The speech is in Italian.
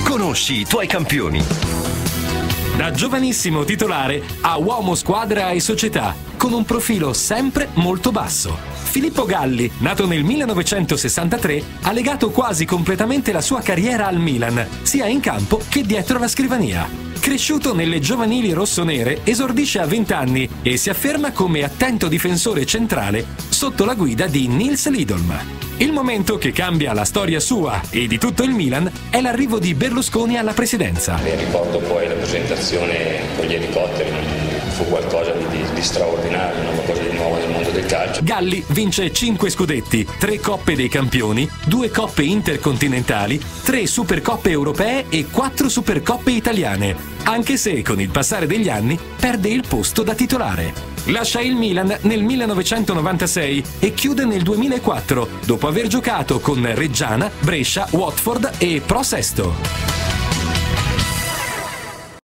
Conosci i tuoi campioni. Da giovanissimo titolare a uomo squadra e società, con un profilo sempre molto basso. Filippo Galli, nato nel 1963, ha legato quasi completamente la sua carriera al Milan, sia in campo che dietro la scrivania. Cresciuto nelle giovanili rossonere, esordisce a 20 anni e si afferma come attento difensore centrale sotto la guida di Nils Lidolm. Il momento che cambia la storia sua e di tutto il Milan è l'arrivo di Berlusconi alla presidenza. Ricordo poi la presentazione con gli elicotteri, fu qualcosa di straordinario, qualcosa di nuovo nel mondo del calcio. Galli vince 5 scudetti, 3 Coppe dei Campioni, 2 Coppe Intercontinentali, 3 Supercoppe Europee e 4 Supercoppe Italiane, anche se con il passare degli anni perde il posto da titolare. Lascia il Milan nel 1996 e chiude nel 2004, dopo aver giocato con Reggiana, Brescia, Watford e Pro Sesto.